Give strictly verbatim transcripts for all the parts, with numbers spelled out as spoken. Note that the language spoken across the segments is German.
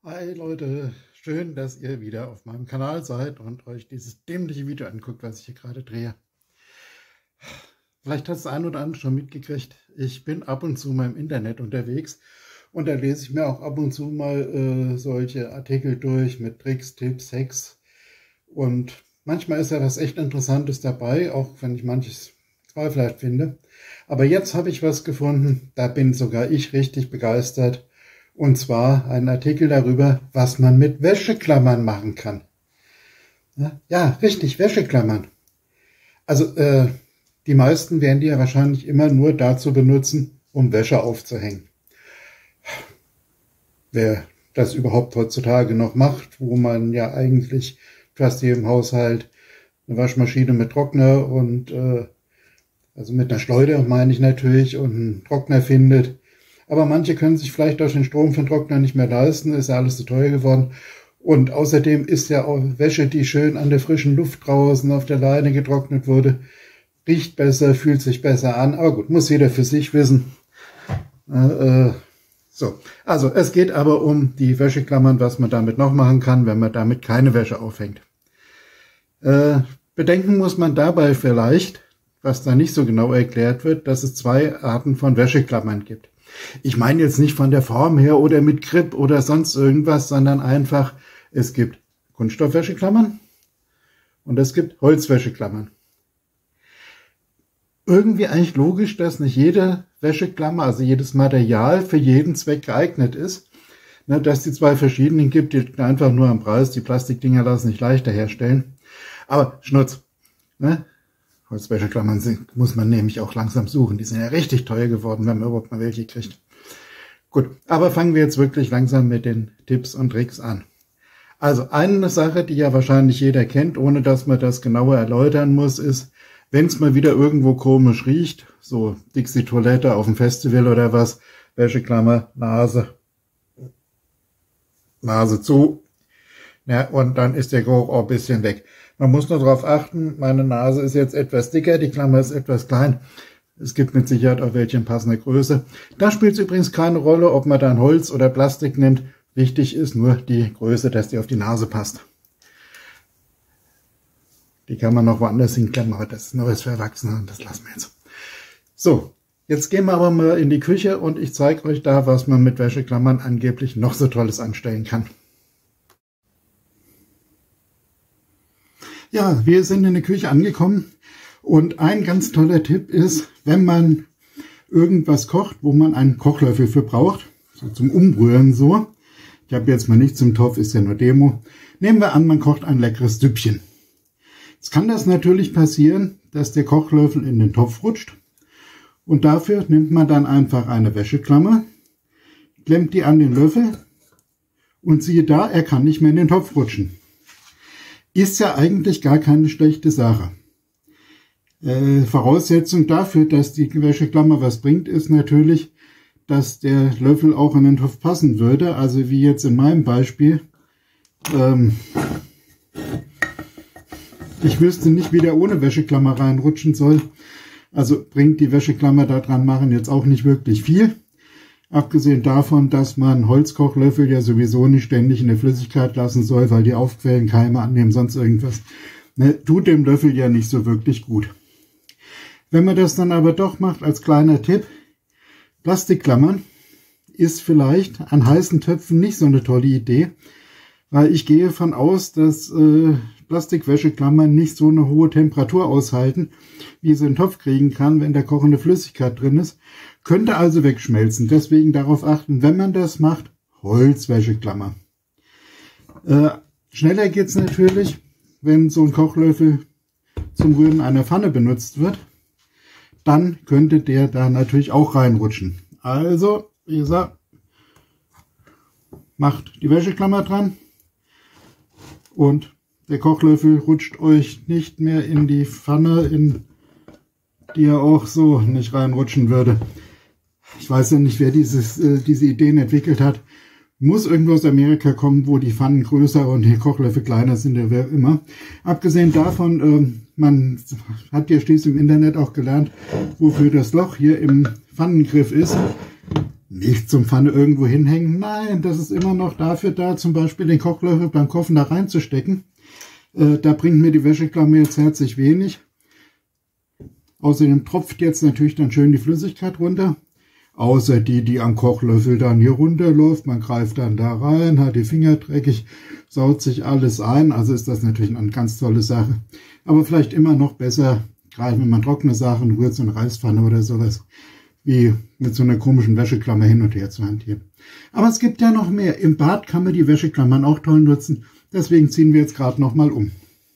Hi Leute, schön, dass ihr wieder auf meinem Kanal seid und euch dieses dämliche Video anguckt, was ich hier gerade drehe. Vielleicht hat es ein oder andere schon mitgekriegt, ich bin ab und zu mal im Internet unterwegs und da lese ich mir auch ab und zu mal äh, solche Artikel durch mit Tricks, Tipps, Hacks und manchmal ist ja was echt Interessantes dabei, auch wenn ich manches zweifelhaft finde. Aber jetzt habe ich was gefunden, da bin sogar ich richtig begeistert. Und zwar ein Artikel darüber, was man mit Wäscheklammern machen kann. Ja, richtig, Wäscheklammern. Also äh, die meisten werden die ja wahrscheinlich immer nur dazu benutzen, um Wäsche aufzuhängen. Wer das überhaupt heutzutage noch macht, wo man ja eigentlich fast jedem Haushalt eine Waschmaschine mit Trockner und äh, also mit einer Schleuder meine ich natürlich und einen Trockner findet. Aber manche können sich vielleicht durch den Strom für den Trockner nicht mehr leisten, ist ja alles zu teuer geworden. Und außerdem ist ja auch Wäsche, die schön an der frischen Luft draußen auf der Leine getrocknet wurde, riecht besser, fühlt sich besser an. Aber gut, muss jeder für sich wissen. Äh, so, also es geht aber um die Wäscheklammern, was man damit noch machen kann, wenn man damit keine Wäsche aufhängt. Äh, bedenken muss man dabei vielleicht, was da nicht so genau erklärt wird, dass es zwei Arten von Wäscheklammern gibt. Ich meine jetzt nicht von der Form her oder mit Grip oder sonst irgendwas, sondern einfach, es gibt Kunststoffwäscheklammern und es gibt Holzwäscheklammern. Irgendwie eigentlich logisch, dass nicht jede Wäscheklammer, also jedes Material für jeden Zweck geeignet ist. Ne, dass die zwei verschiedenen gibt, die einfach nur am Preis, die Plastikdinger lassen sich leichter herstellen. Aber Schnutz, ne? Holzwäscheklammern sind, muss man nämlich auch langsam suchen. Die sind ja richtig teuer geworden, wenn man überhaupt mal welche kriegt. Gut, aber fangen wir jetzt wirklich langsam mit den Tipps und Tricks an. Also eine Sache, die ja wahrscheinlich jeder kennt, ohne dass man das genauer erläutern muss, ist, wenn es mal wieder irgendwo komisch riecht, so Dixie-Toilette auf dem Festival oder was, Wäscheklammer, Nase, Nase zu, ja, und dann ist der Geruch auch ein bisschen weg. Man muss nur darauf achten, meine Nase ist jetzt etwas dicker, die Klammer ist etwas klein. Es gibt mit Sicherheit auch welche in passender Größe. Da spielt es übrigens keine Rolle, ob man dann Holz oder Plastik nimmt. Wichtig ist nur die Größe, dass die auf die Nase passt. Die kann man noch woanders hinklemmen, aber das ist nur was für Erwachsene und das lassen wir jetzt. So, jetzt gehen wir aber mal in die Küche und ich zeige euch da, was man mit Wäscheklammern angeblich noch so Tolles anstellen kann. Ja, wir sind in der Küche angekommen und ein ganz toller Tipp ist, wenn man irgendwas kocht, wo man einen Kochlöffel für braucht, so zum Umrühren so. Ich habe jetzt mal nichts im Topf, ist ja nur Demo. Nehmen wir an, man kocht ein leckeres Süppchen. Jetzt kann das natürlich passieren, dass der Kochlöffel in den Topf rutscht und dafür nimmt man dann einfach eine Wäscheklammer, klemmt die an den Löffel und siehe da, er kann nicht mehr in den Topf rutschen. Ist ja eigentlich gar keine schlechte Sache. Äh, Voraussetzung dafür, dass die Wäscheklammer was bringt, ist natürlich, dass der Löffel auch in den Topf passen würde. Also wie jetzt in meinem Beispiel. Ähm, ich wüsste nicht, wie der ohne Wäscheklammer reinrutschen soll. Also bringt die Wäscheklammer da dran machen jetzt auch nicht wirklich viel. Abgesehen davon, dass man Holzkochlöffel ja sowieso nicht ständig in der Flüssigkeit lassen soll, weil die aufquellen, Keime annehmen, sonst irgendwas. Ne, tut dem Löffel ja nicht so wirklich gut. Wenn man das dann aber doch macht, als kleiner Tipp, Plastikklammern ist vielleicht an heißen Töpfen nicht so eine tolle Idee, weil ich gehe davon aus, dass äh, Plastikwäscheklammern nicht so eine hohe Temperatur aushalten, wie sie in den Topf kriegen kann, wenn da kochende Flüssigkeit drin ist. Könnte also wegschmelzen. Deswegen darauf achten, wenn man das macht, Holzwäscheklammer. Äh, schneller geht es natürlich, wenn so ein Kochlöffel zum Rühren einer Pfanne benutzt wird. Dann könnte der da natürlich auch reinrutschen. Also, wie gesagt, macht die Wäscheklammer dran und der Kochlöffel rutscht euch nicht mehr in die Pfanne, in die er auch so nicht reinrutschen würde. Ich weiß ja nicht, wer dieses, äh, diese Ideen entwickelt hat. Muss irgendwo aus Amerika kommen, wo die Pfannen größer und die Kochlöffel kleiner sind, oder wer immer. Abgesehen davon, äh, man hat ja schließlich im Internet auch gelernt, wofür das Loch hier im Pfannengriff ist. nicht zum Pfanne irgendwo hinhängen. Nein, das ist immer noch dafür da, zum Beispiel den Kochlöffel beim Kochen da reinzustecken. Äh, da bringt mir die Wäscheklammer jetzt herzlich wenig. Außerdem tropft jetzt natürlich dann schön die Flüssigkeit runter. Außer die, die am Kochlöffel dann hier runterläuft. Man greift dann da rein, hat die Finger dreckig, saut sich alles ein. Also ist das natürlich eine ganz tolle Sache. Aber vielleicht immer noch besser greifen, wenn man trockene Sachen rührt, so eine Reispfanne oder sowas, wie mit so einer komischen Wäscheklammer hin und her zu hantieren. Aber es gibt ja noch mehr. Im Bad kann man die Wäscheklammern auch toll nutzen. Deswegen ziehen wir jetzt gerade noch mal um.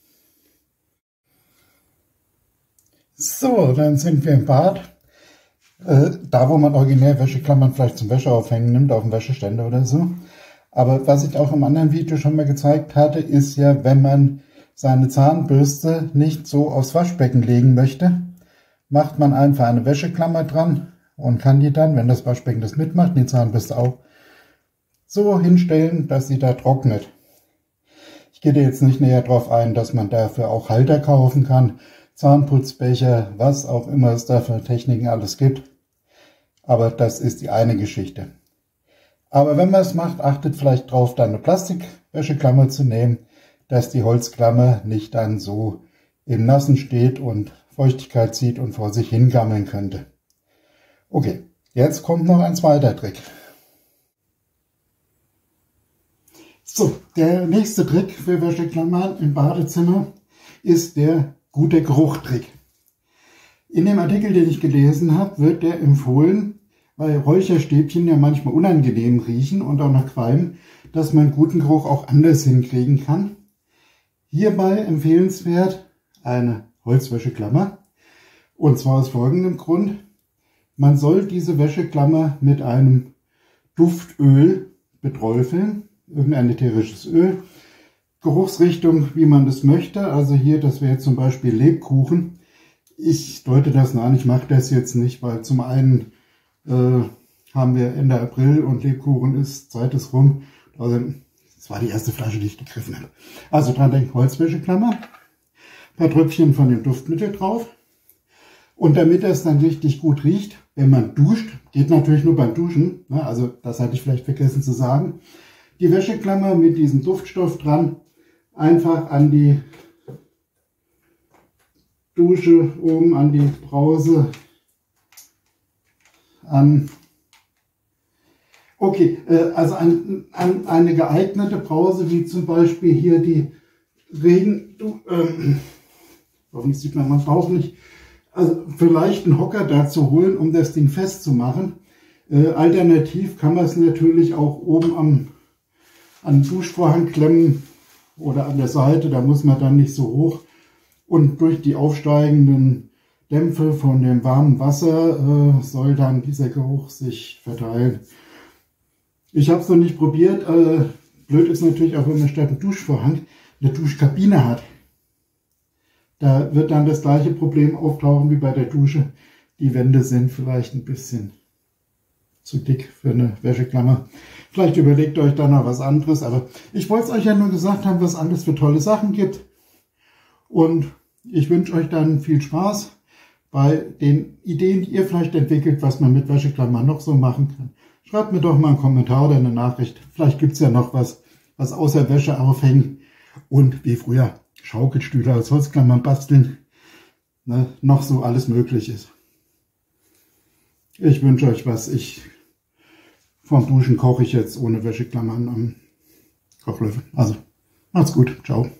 So, dann sind wir im Bad. Äh, da, wo man originär Wäscheklammern vielleicht zum Wäscheaufhängen nimmt, auf dem Wäscheständer oder so. Aber was ich auch im anderen Video schon mal gezeigt hatte, ist ja, wenn man seine Zahnbürste nicht so aufs Waschbecken legen möchte, macht man einfach eine Wäscheklammer dran und kann die dann, wenn das Waschbecken das mitmacht, die Zahnbürste auch so hinstellen, dass sie da trocknet. Ich gehe jetzt nicht näher darauf ein, dass man dafür auch Halter kaufen kann, Zahnputzbecher, was auch immer es da für Techniken alles gibt. Aber das ist die eine Geschichte. Aber wenn man es macht, achtet vielleicht darauf, dann eine Plastikwäscheklammer zu nehmen, dass die Holzklammer nicht dann so im Nassen steht und Feuchtigkeit zieht und vor sich hingammeln könnte. Okay, jetzt kommt noch ein zweiter Trick. So, der nächste Trick für Wäscheklammern im Badezimmer ist der gute Geruchtrick. In dem Artikel, den ich gelesen habe, wird der empfohlen, weil Räucherstäbchen ja manchmal unangenehm riechen und auch nach qualmen, dass man guten Geruch auch anders hinkriegen kann. Hierbei empfehlenswert eine Holzwäscheklammer. Und zwar aus folgendem Grund. Man soll diese Wäscheklammer mit einem Duftöl beträufeln, irgendein ätherisches Öl. Geruchsrichtung, wie man das möchte. Also hier, das wäre zum Beispiel Lebkuchen. Ich deute das noch an, ich mache das jetzt nicht, weil zum einen äh, haben wir Ende April und Lebkuchen ist, Zeit ist rum. Also, das war die erste Flasche, die ich gegriffen habe. Also dran denken, Holzwäscheklammer, ein paar Tröpfchen von dem Duftmittel drauf. Und damit das dann richtig gut riecht, wenn man duscht, geht natürlich nur beim Duschen, ne, also das hatte ich vielleicht vergessen zu sagen, die Wäscheklammer mit diesem Duftstoff dran, einfach an die Dusche, oben an die Brause, an, okay, äh, also an, an eine geeignete Brause, wie zum Beispiel hier die Regen, äh, hoffentlich sieht man meinen Bauch nicht, also vielleicht einen Hocker dazu holen, um das Ding festzumachen. Äh, alternativ kann man es natürlich auch oben am, an den Duschvorhang klemmen oder an der Seite, da muss man dann nicht so hoch. Und durch die aufsteigenden Dämpfe von dem warmen Wasser äh, soll dann dieser Geruch sich verteilen. Ich habe es noch nicht probiert. Äh, blöd ist natürlich auch, wenn man statt einem Duschvorhang eine Duschkabine hat. Da wird dann das gleiche Problem auftauchen wie bei der Dusche. Die Wände sind vielleicht ein bisschen zu dick für eine Wäscheklammer. Vielleicht überlegt euch da noch was anderes. Aber ich wollte es euch ja nur gesagt haben, was alles für tolle Sachen gibt. Und ich wünsche euch dann viel Spaß bei den Ideen, die ihr vielleicht entwickelt, was man mit Wäscheklammern noch so machen kann. Schreibt mir doch mal einen Kommentar oder eine Nachricht. Vielleicht gibt es ja noch was, was außer Wäsche aufhängen und wie früher Schaukelstühle aus Holzklammern basteln, ne, noch so alles möglich ist. Ich wünsche euch was. Ich vom Duschen koche ich jetzt ohne Wäscheklammern am Kochlöffel. Also, macht's gut. Ciao.